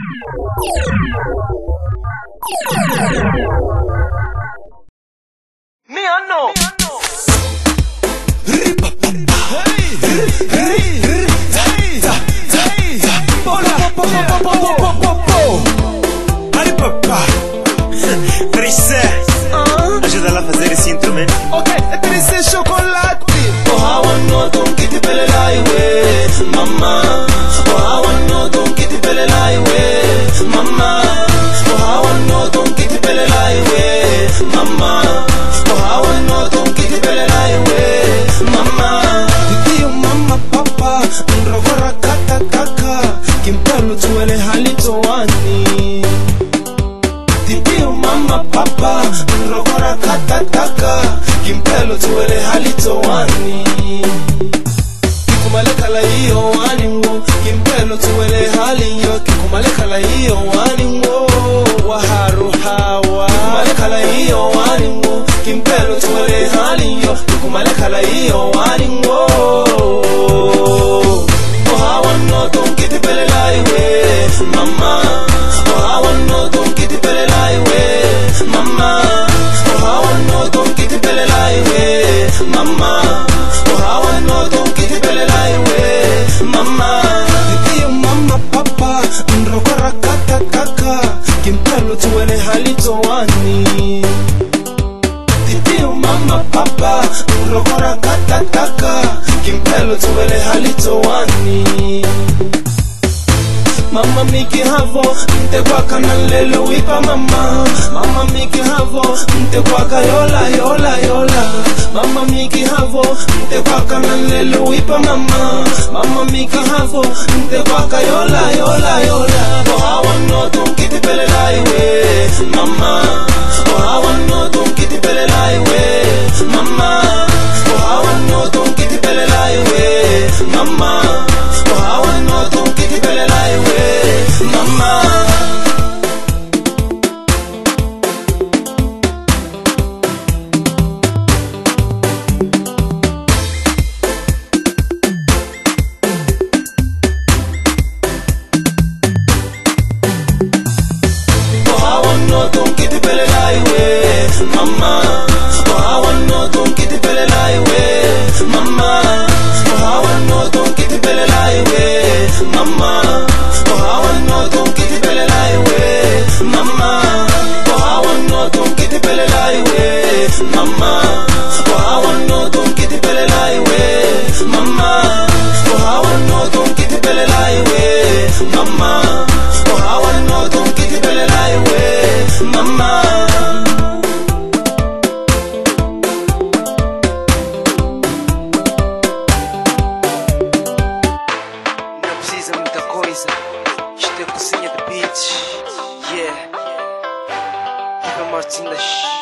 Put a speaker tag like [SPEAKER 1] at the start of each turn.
[SPEAKER 1] Ajuda lá a fazer esse instrumento.
[SPEAKER 2] Ok, é triste chocolate.
[SPEAKER 3] Oh, how I know don't get it belly lie way, mama. Oh, how I know don't get it belly lie way, mama. Oh, how I know don't get it belly lie way, mama. Oh, how I know don't get it belly lie way, mama. Tio mama papa, nrogora kaka kaka, kimpelo tuele halito wani. Tio mama papa, nrogora kaka kaka, kimpelo tuele halito wani. Kikumaleka la hiyo wani ngo, kimpelo tuele haliyo. Kikumaleka la hiyo wani ngo, waharu hawa. Kikumaleka la hiyo wani ngo, kimpelo tuele haliyo. Kikumaleka la hiyo wani ngo. Oh, how I know don't get it belly lie way, mama. Oh, how I know don't get it belly lie way, mama. Oh, how I know don't get it belly lie way, mama. Oh, how I know don't get it belly lie way, mama. Tio mama papa, nrokora kaka kaka, kimpelo tuele halito wani. Tio mama papa, nrokora kaka kaka, kimpelo tuele halito wani. Mama miki havo, ntekwaka na lelo wipa mama. Mama miki havo, ntekwaka yola yola yola. Mama miki havo, ntekwaka na lelo wipa mama. Mama miki havo, ntekwaka yola yola yola. Oh, how I know don't get it belly lie way, mama. Oh, how I know don't get it belly lie way, mama. Oh, how I know don't get it belly lie way, mama. Oh, how I know don't get it belly lie way, mama. Oh, how I know don't get it belly lie way, mama. Oh, how I know don't get it belly lie way, mama. Oh, how I know don't get it belly lie way, mama. Oh, how I know don't get it belly lie way, mama. Oh, how I know don't get it belly lie way, mama. Oh, how I know don't get it belly lie way, mama. Oh, how I know don't get it belly lie way, mama. Oh, how I know don't get it belly lie way, mama.
[SPEAKER 1] Não precisa muita coisa, isto é cozinha de beats. Yeah, Ivan Martins.